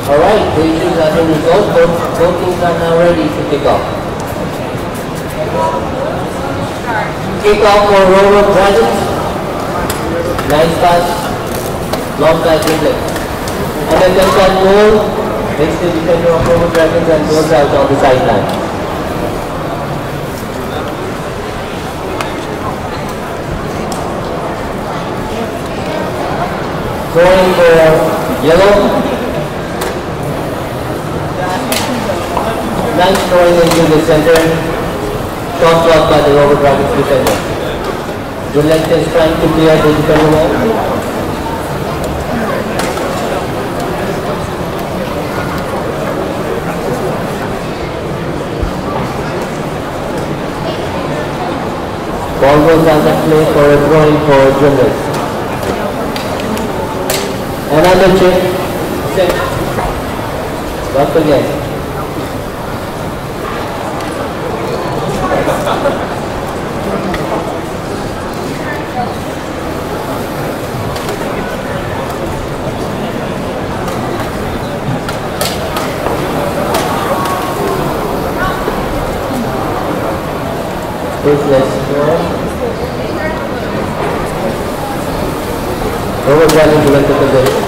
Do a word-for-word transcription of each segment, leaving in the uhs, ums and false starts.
Alright, the issues are in resolved. Both, both teams are now ready to kick off. Kick off for Rover Dragons. Nice pass. Long pass dribbling. And then comes on goal. Makes the defender of Rover Dragons and goes out on the sideline. Throwing for yellow. Nice throwing into the center. Shot blocked by the Rover Dragons defender. Julek is trying to clear the defender wall. Ball goes out of play for a throwing for Julek. Another chip. Set. Blocked again. Business Rover Dragons to the position.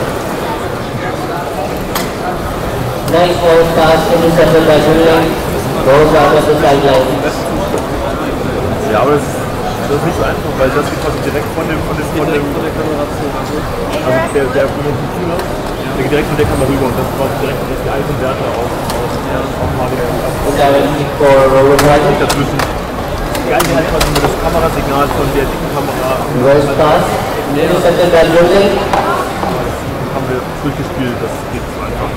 Nice ball pass intercepted by Julek. Goes out of the sideline. Ja, aber das ist, das ist nicht so einfach, weil das geht quasi direkt von dem von dem von dem von der Kamera zu. Also der der von dem Fühler, der geht direkt von der Kamera rüber und das quasi direkt das die alten Werte aus aus auf Mario. Und dazwischen. Die eine halt quasi nur das Kamerasignal von der dicken Kamera. Rose Pass. Intercepted by Julek. Haben wir durchgespielt, das geht so einfach.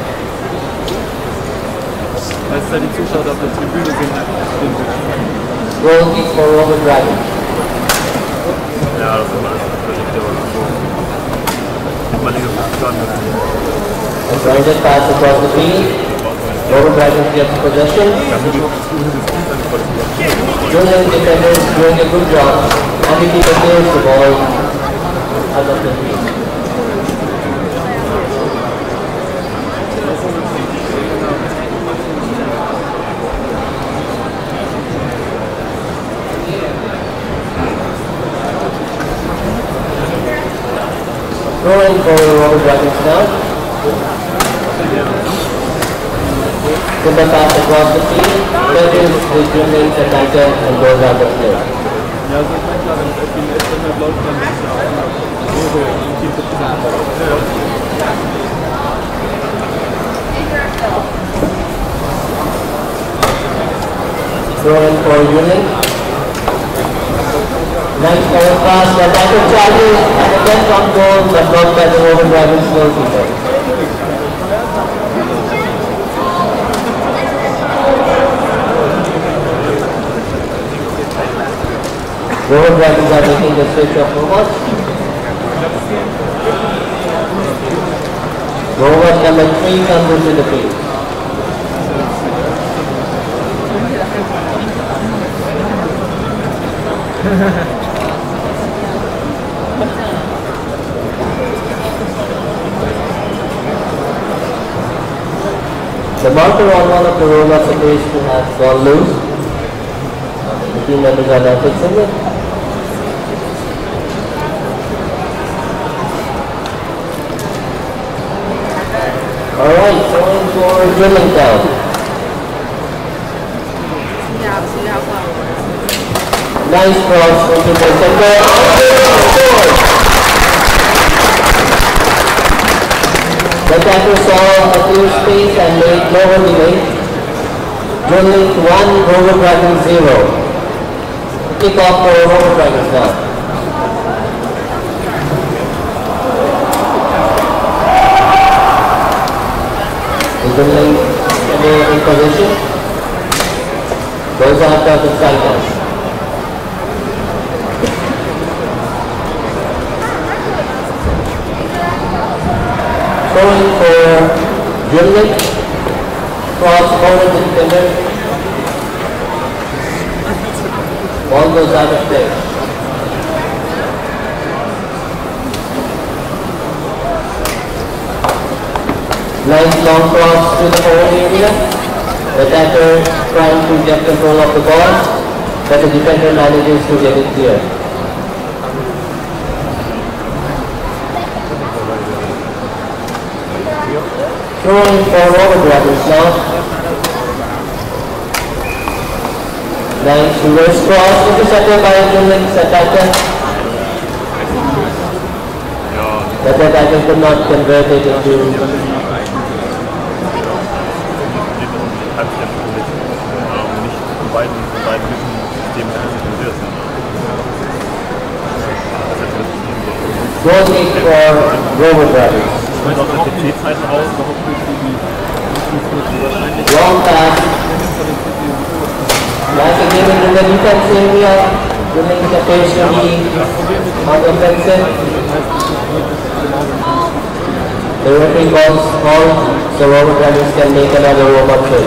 Weil es ja die Zuschauer auf der Tribüne sind, den Goal kick for Rover Dragons. Ja, das ist alles natürlich der was so. Man liegt auf dem Stand. Grounded pass across the field. Rover Dragons gets possession. Julek defenders doing a good job. And the keeper clears the ball out of the field. Throwing for Rover Dragons now. With the pass across the field, Curtis is doing the tighter and goes out of play. Ja, so ist klar, wenn es auf die letzte Mal läuft, dann ist ja auch so, so, im Team zu Throwing for Julek. Nice forward pass, the tackle charges and again on goal, but blocked by the Rover Dragons goalkeeper. Rover Dragons are making the switch of Rovers. Rovers number three comes into the field. The marker on one of the rollers appears to have gone loose. The team members are now fixing it. Alright, going for drilling down. Nice cross into the center. The attacker saw a clear space and made no delay. Drilling one, Rover Dragons zero. Kick off for Rover Dragons now. Drilling in position. Goes out of the sideline. Throwing for Julek. Cross forward to the defender. Ball goes out of play. Nice long cross to the forward area. The attacker trying to get control of the ball, but the defender manages to get it clear. Throwing for Robert Brothers now. Nice reverse cross, intercepted by Junlin's attacker. But the attacker could not convert it into goal kick for Robert Brothers. Long pass. Like again in the defense area, Junling appears to be on the offensive. The referee calls all, so Robert Brothers can make another warm-up trip.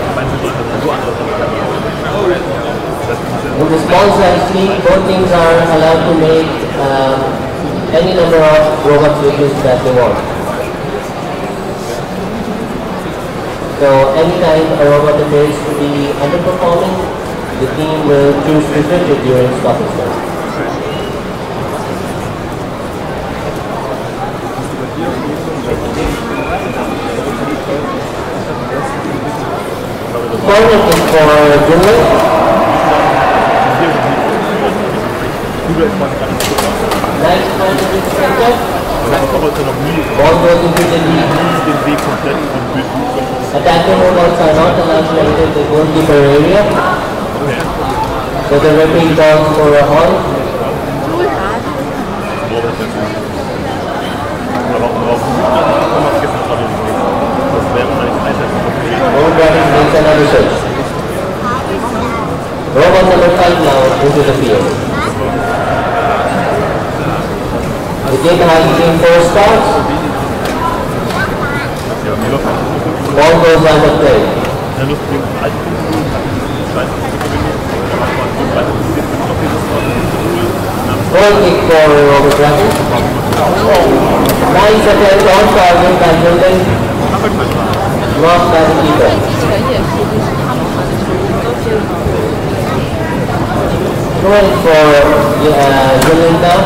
In the small size league, both teams are allowed to make uh, any number of robot switches that they want. So anytime a robot appears to be underperforming, the team will choose to switch it during stoppage time. Corner kick for Junling. Nice corner kick center. Ball goes into the lead. Attacking robots are not allowed to enter the goalkeeper area. So the referee calls for a halt. Robert Brothers makes another switch. Robot number five now into the field. The game has been four starts. Ball goes out of play. Goal kick for Robert Brothers. Nice attempt on target by Junling. Lost by the keeper. Going for uh, Junling now.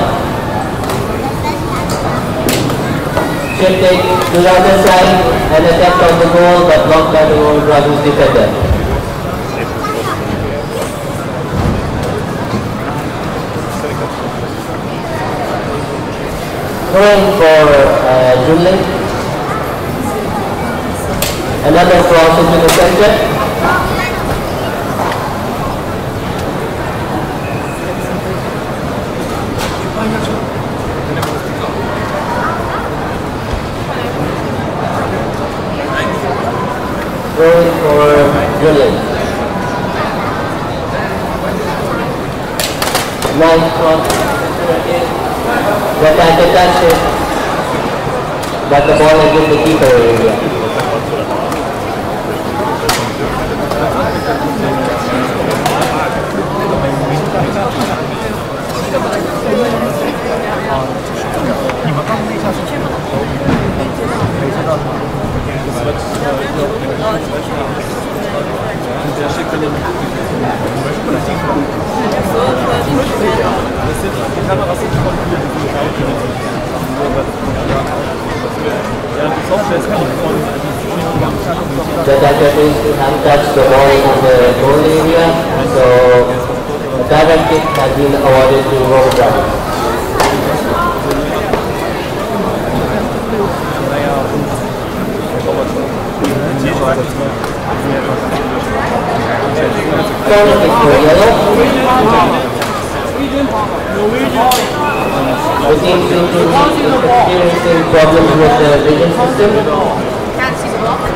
Shifted to the other side and attempt on the goal, but blocked by the Robert Brothers defender. Going for uh, Junling. Another cross into the center. Going for Junling. Nice cross. The attacker touched it, but the ball is in the keeper area. The attacker is to have touched the ball in the goal area, so the direct kick has been awarded to Robert Brothers. Corner kick for yellow. The team seems to be experiencing problems with the vision system. Can't see the ball.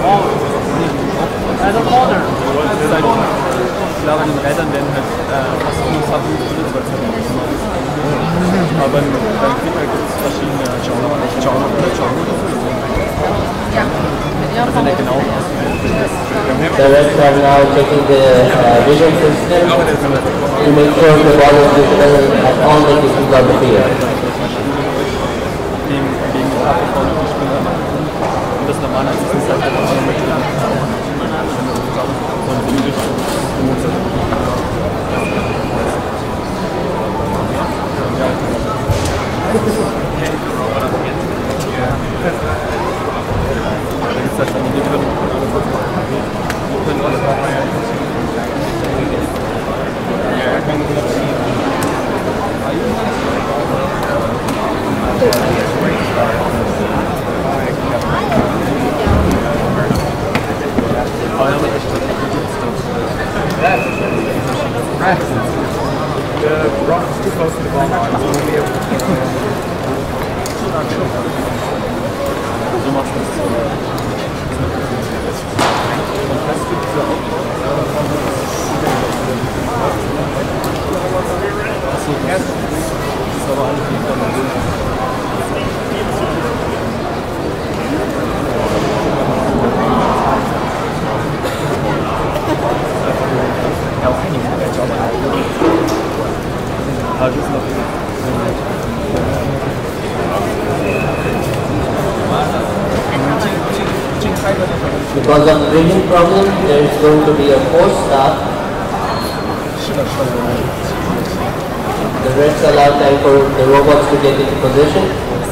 Also Corner. Ich glaube, an den Rädern werden halt fast nur Sachen benutzt, weil es halt nicht so ist. Aber beim Clipper gibt es verschiedene Genre, Genre oder Genre. Ja. Also nicht genau. The refs are now checking the uh, vision system to make sure the ball is visible at all locations on the field. Gegen Afrika und die Spieler. Und das Normale ist, es ist halt einfach so mit The rock is too close to the ball line, so we'll be able to so machst du das. Achso, das ist aber alles nicht von ja, auch einige Match, aber aber das ist noch because of breathing problem, there is going to be a force start. The reds allow time for the robots to get into position.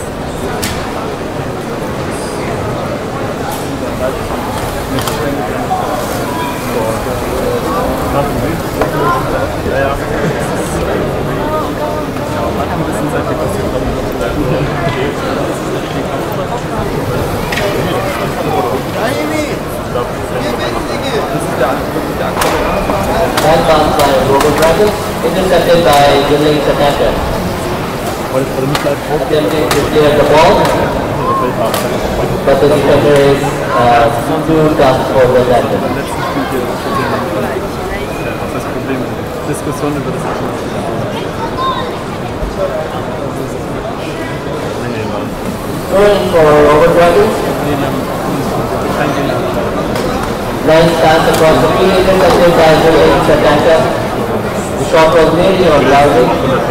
That bounce by Robo Dragons, intercepted by Yunling's attacker. Attempting to clear the ball, but the defender is uh, too tough for the attacker. Das Problem, Diskussion über das Throwing for Robo Dragons. Nice pass across the field, intercepted by Yunling's attacker. The shot was nearly on Loudon.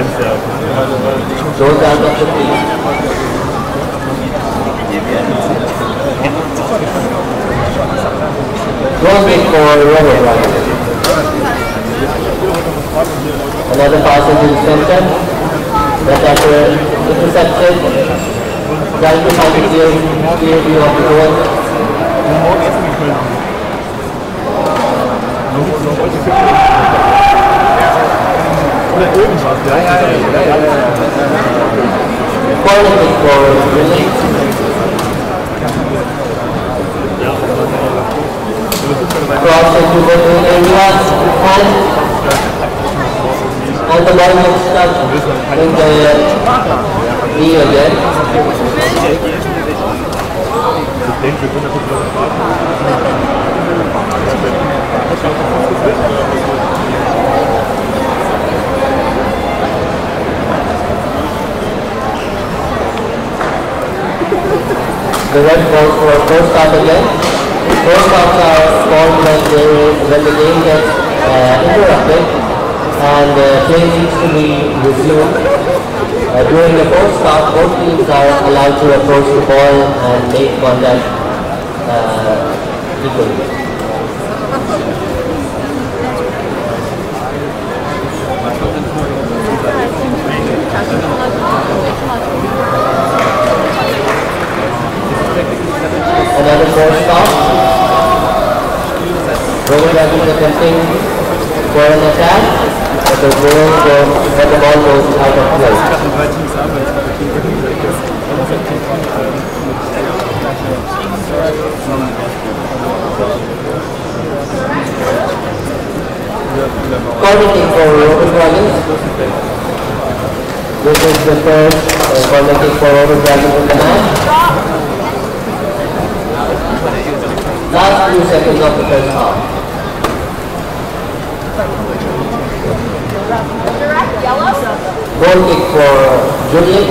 Goes out of the field. Goal kick for Robo Dragons. Another pass into the center. The attacker intercepted. Trying to find a clear, clear view of the goal. Oder irgendwas, ja, ja, ja, ja, ja. Corner kick for Yunling. Cross into the area and and the ball gets stuck in the knee again. Ich denke, wir können das jetzt warten. The red calls for a first stop again. First stops are called when, they, when the game gets uh, interrupted and uh, play needs to be resumed. Uh, during the first stop, both teams are allowed to approach the ball and make contact uh, equally. Another four stop. Robo Dragons attempting for an attack, but the ball goes, but the ball goes out of play. Corner kick for Robo Dragons. This is the first uh, corner kick for Robo Dragons in the match. Last few seconds of the first half. Goal kick for Julian.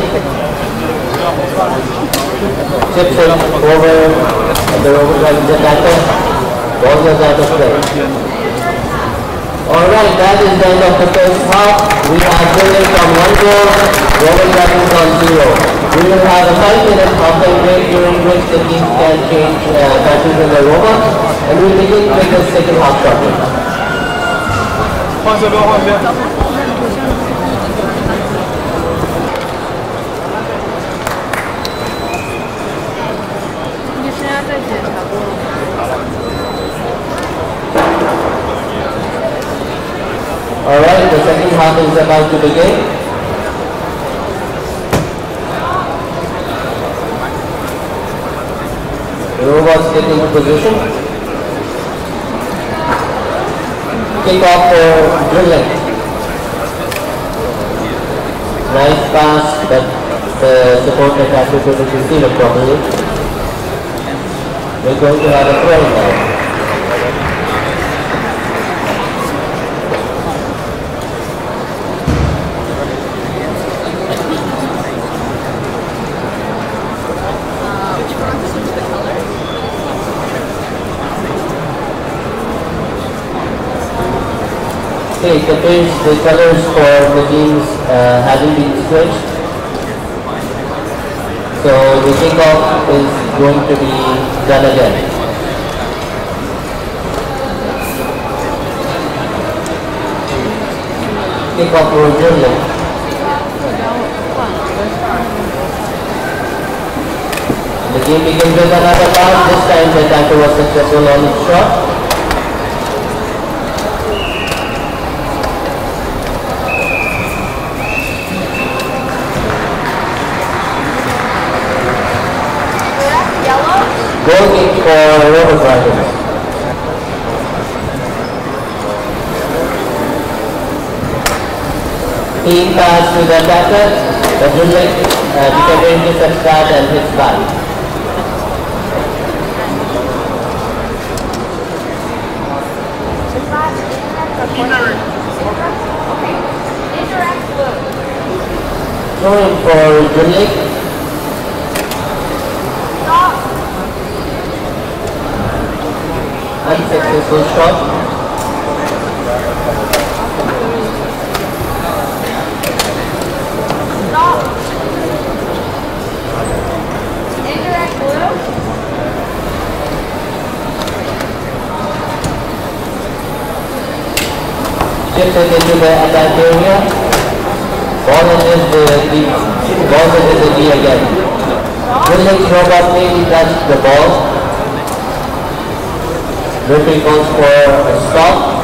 Chips it over the Robo Dragons attacker. Ball goes out of play. Alright, that is the end of the first half. We have Julian on one goal, Robo Dragons on zero. We will have a five minute half-time break during which the teams can change uh, countries in the robot, and we'll begin with the second half shortly. 换这边，换这边。 你身上再检查过了吗？ Alright, the second half is about to begin. The robots get into position. Kick off for drilling. Nice pass, but the support attacker couldn't receive it properly. We're going to have a throw now. Okay, the page, the colors for the teams uh, haven't been switched. So the kickoff is going to be done again. Kickoff for dribbling. The game begins with another pass. This time the attacker was successful on his shot. Going for Rover Dragons. Team pass to the attacker, the dribbling, uh, defender intercepts that and hits back. Throwing for dribbling. Unsuccessful shot. Stop. Indirect blue. Chips it into the attack area. Ball enters the D. Ball enters the D again. Williams robot maybe touched the ball. Referee calls for a stop.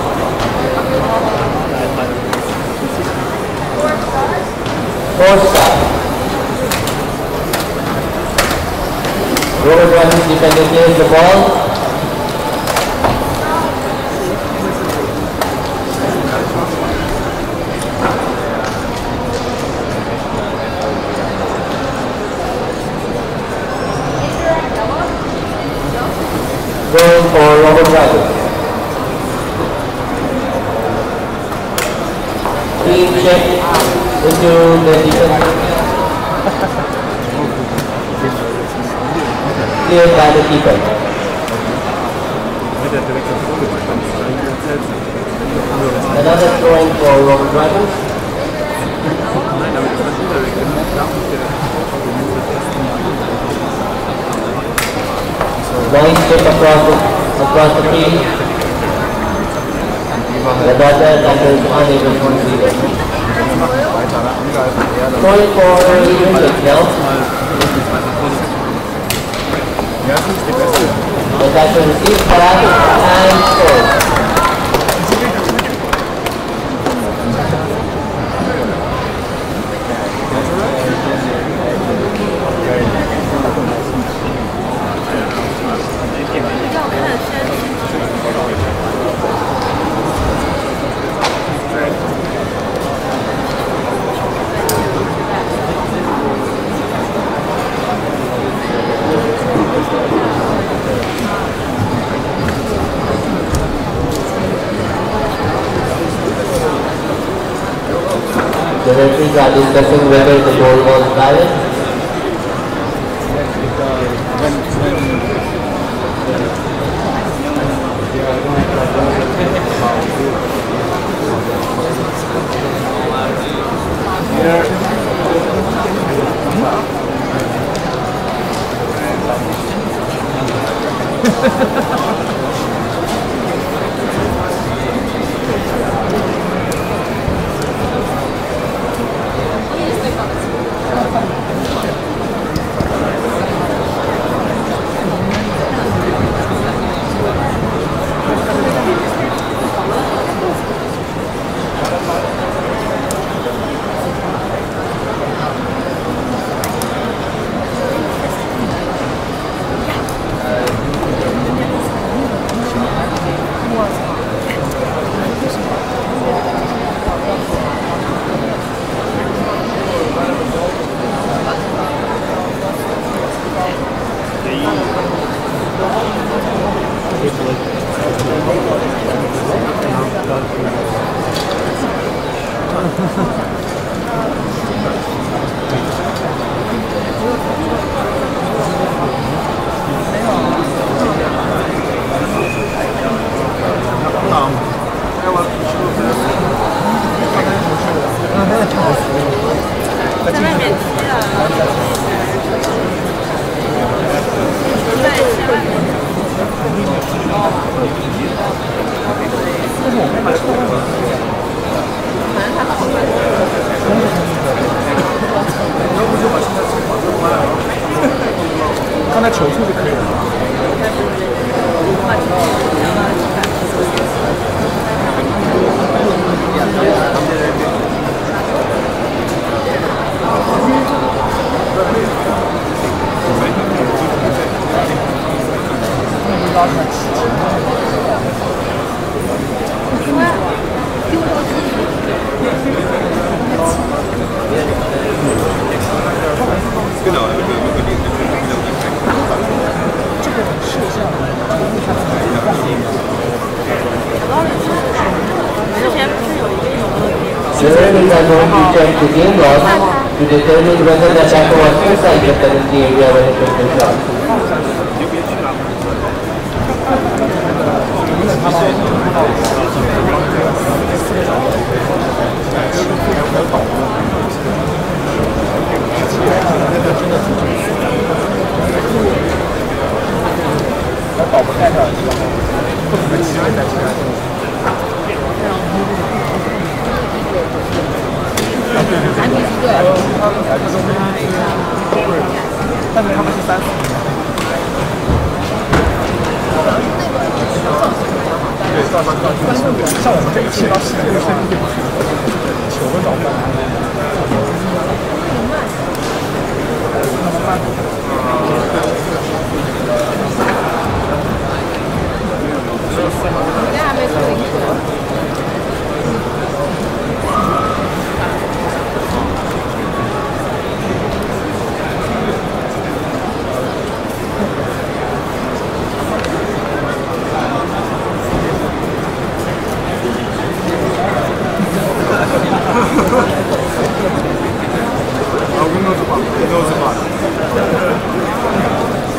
Four stop. Rover Dragons defender clears the ball. Going for Rover Dragons. Team check into the defense. Cleared by the keeper. Another throwing for Rover Dragons. Nice chip across the, across the field. The batter attacker is unable to receive it. Throwing for Dribbling now. The attacker receives pass and scores. The referees are discussing whether the goal was valid. 在外面吃了。对，在外面。 刚才球速就可以了。 The referees are going to check the game log to determine whether the attacker was inside the penalty area when it took the shot. 但是他们是三四。对，到到到像我们这一切到十六分，球都找不到。 人家还没出零球。 啊，Windows 版，Windows 版。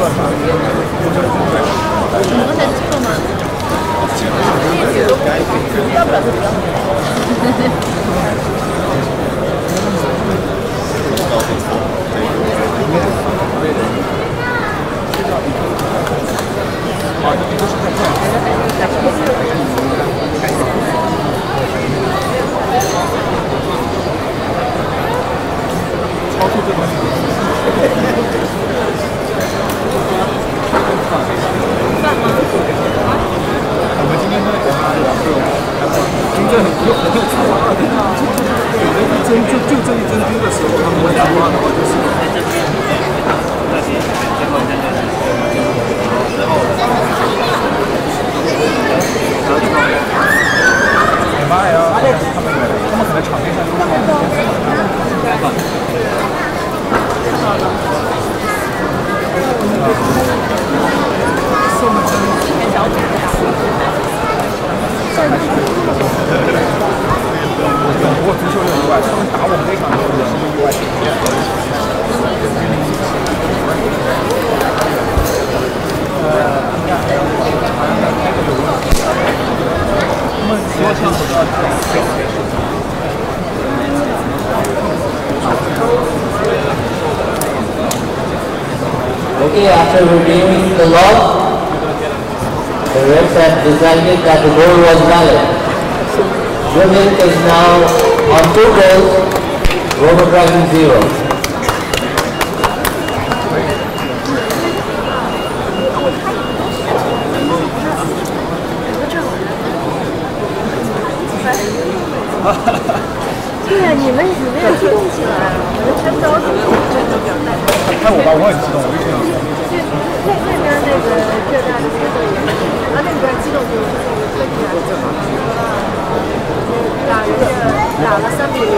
Okay, after reviewing the law, the refs have decided that the goal was valid. Dribbling is now on two goals, Robo Dragon zero. 对呀，你们你们要激动起来，我们全着急。 看我吧，我很激动，我就觉得。 那那边那个浙大的学生也是，啊那边激动就是特别打人家打了三比零，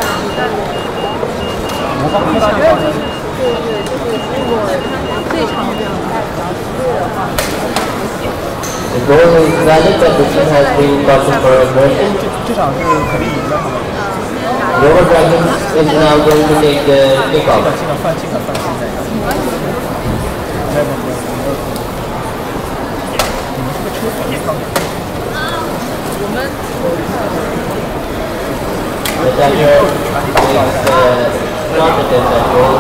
模仿不到。 对对，就是如果这场比赛对的话。 The goal is valid, but the team has been cautioned for aggression. 这场是肯定赢的。 Robo Dragons is now going to take the kickoff. The attacker is uh, not attempt that goal.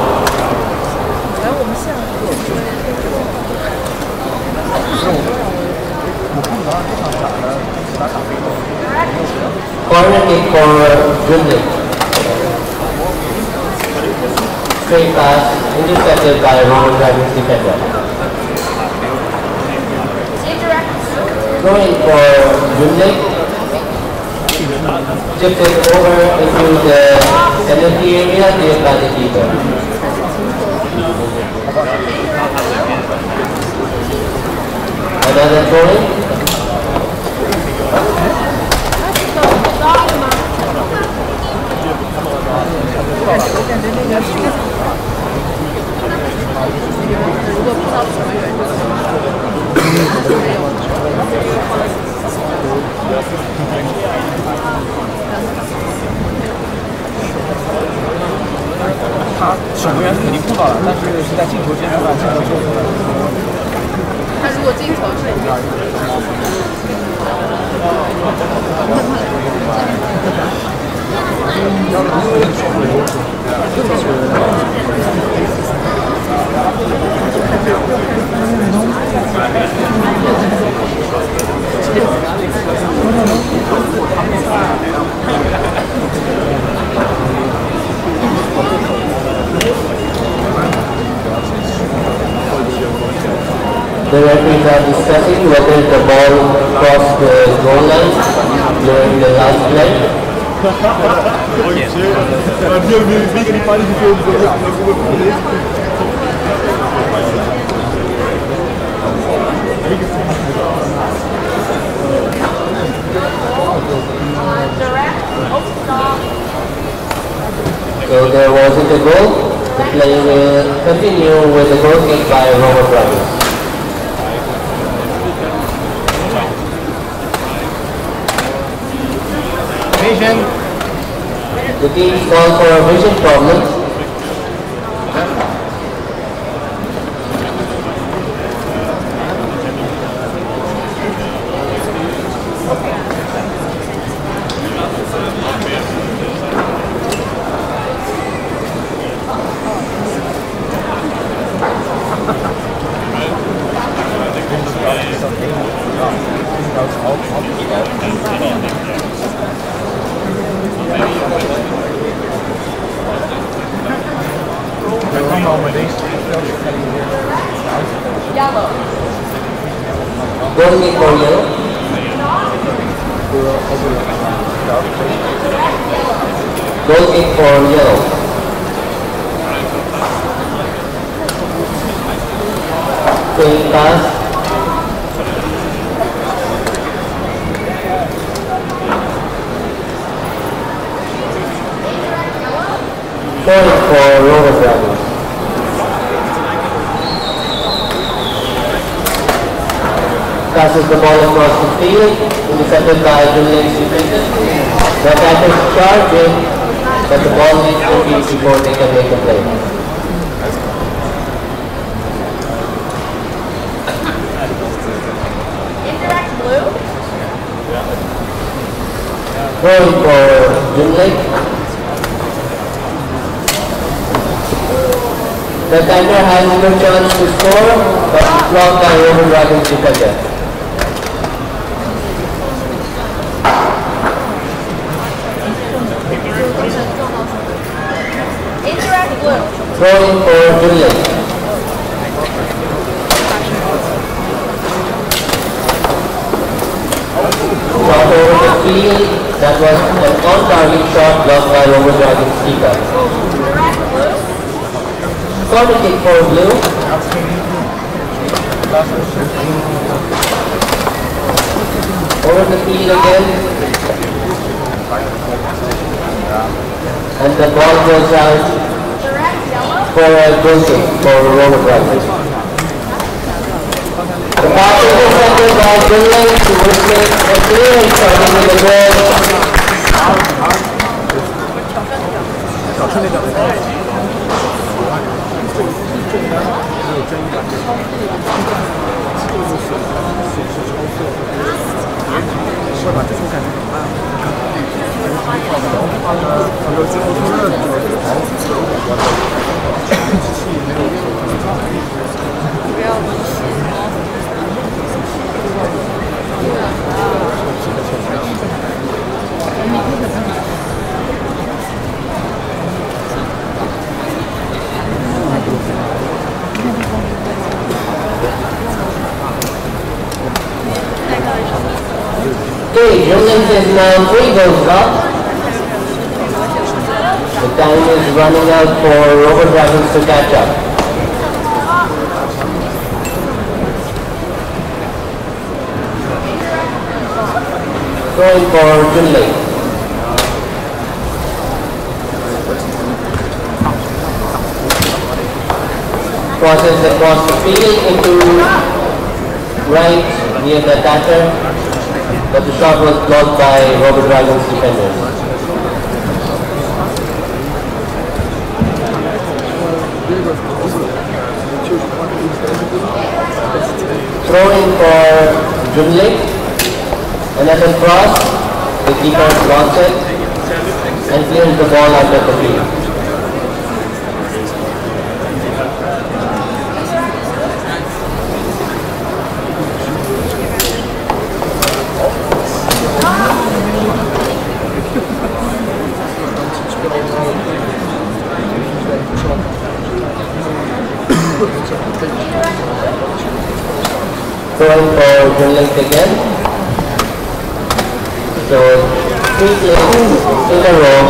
Corner kick for Gundit. Straight pass intercepted by Robo Dragons defender. Going for Gundit. Chipped it over into the penalty area cleared by the keeper. Another throw-in. 他守门员肯定碰到了，但是是在进球阶段，进球阶段。 他如果进球是。 The referees are discussing whether the ball crossed the goal line during the last play. So there wasn't a goal. The play will continue with a goal kick by Robo Dragons. Vision. The team called for a vision problem. Going in for yellow. Going in for yellow. Going fast. Going for Rover Dragons. Passes the ball across the field, intercepted by Julian Stephenson. The attackers charge in, but the ball needs to be before they can make a play. Indirect blue. Going for Julian. The attacker has no chance to score, but is blocked by Rover Dragons defender. Indirect blue. Throwing for Julian. Shot over the field. That was an on-target shot blocked by Rover Dragons keeper. Indirect blue. Corner kick for blue. Over the field again. And the ball goes out Direct yellow. for a goal kick for Rover Dragons. The pass is intercepted by Julian to make a clearance starting with the goal. Okay, Julian is now three goals up. The time is running out for Rover Dragons to catch up. Going for Julian. Crosses across the field into right near the attacker, but the shot was blocked by Rover Dragons defenders. Throwing for Jubilee, another cross, the keeper blocks it and clears the ball out of the field. Throwing for Julian again. So three plays in a row.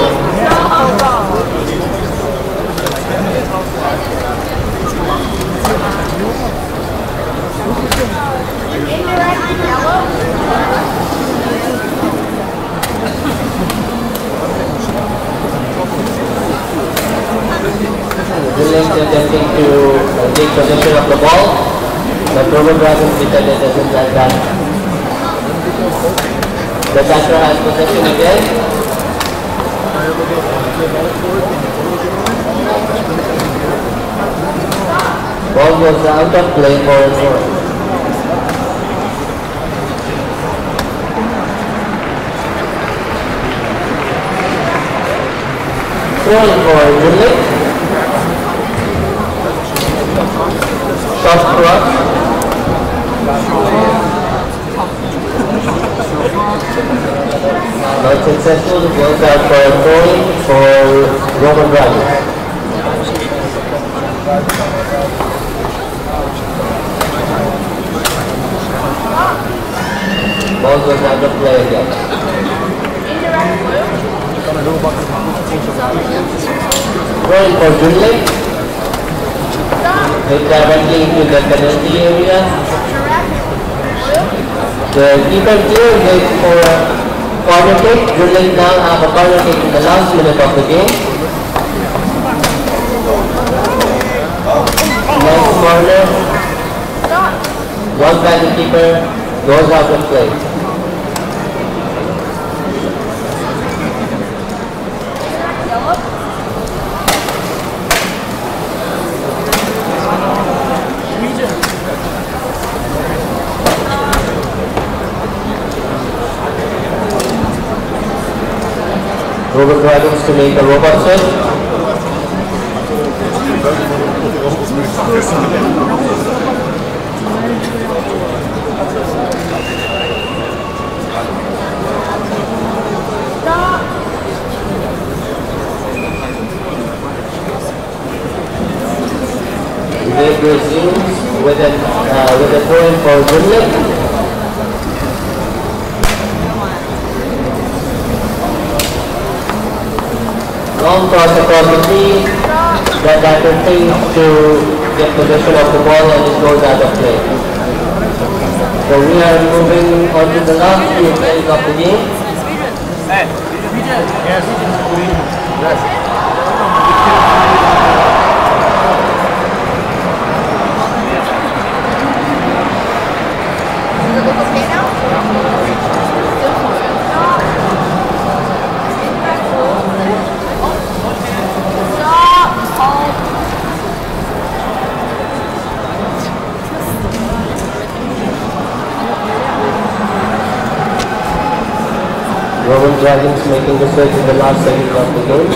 Indirect yellow. Julian attempting to uh, take possession of the ball, but Rover Dragons defender doesn't like that. The catcher has possession again. Ball goes out of play for a throw. Throwing for Julian. Shot cross. Not successful, it goes out for a throwing for Rover Dragons. Ball goes out of play again. Going for Junlei. They directly into the penalty area. The keeper clears it for a corner kick. Junlei now have a corner kick in the last minute of the game. Next corner. One by the keeper goes out of play. Robot Dragons to make a robot set. They resumes with an uh, with a throw-in for Junlei. Long cross across the field. That batter fails to get possession of the ball and it goes out of play. So we are moving on to the last few plays of the game. Hey, yes. Yes. Roman Dragons making the switch in the last second of the game.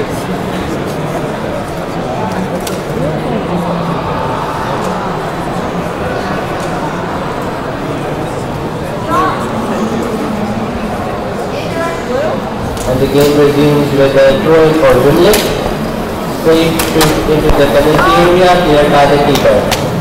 And the game resumes with a throw for Junlei. Straight into the penalty area, cleared by the keeper.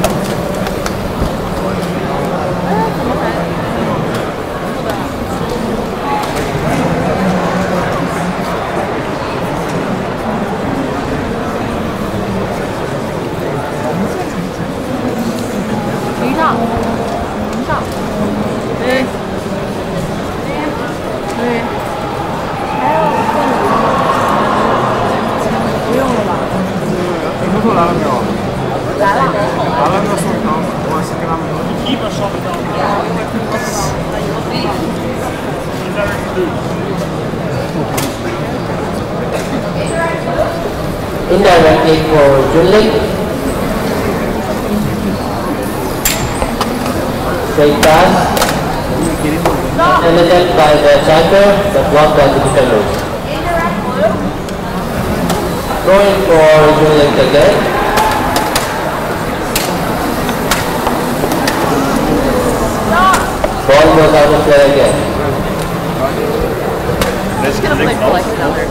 Indirect kick for Junlei. Straight pass. An attempt by the attacker, but blocked by the defenders. Going for Junlei again. Ball goes out of play again. Just gonna play for like another.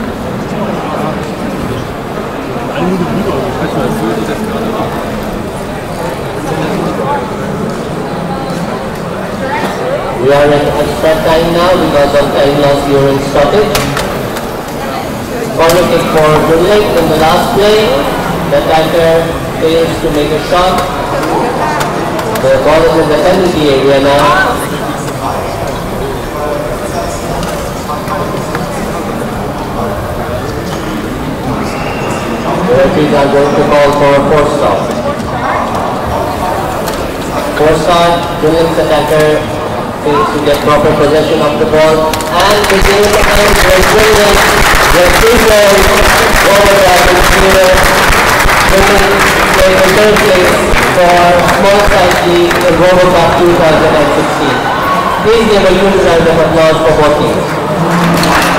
We are at extra time now because of time loss during stoppage. Corner kick for Junlei in the last play. The attacker fails to make a shot. The ball is in the penalty area now. The referees are going to call for a force stop. Force stop, Junlei's attacker fails to get proper possession of the ball, and the game ends with Junlei, the three-goal over the clear, winning the third place for small size league in RoboCup two thousand sixteen. Please give a huge round of applause for both teams.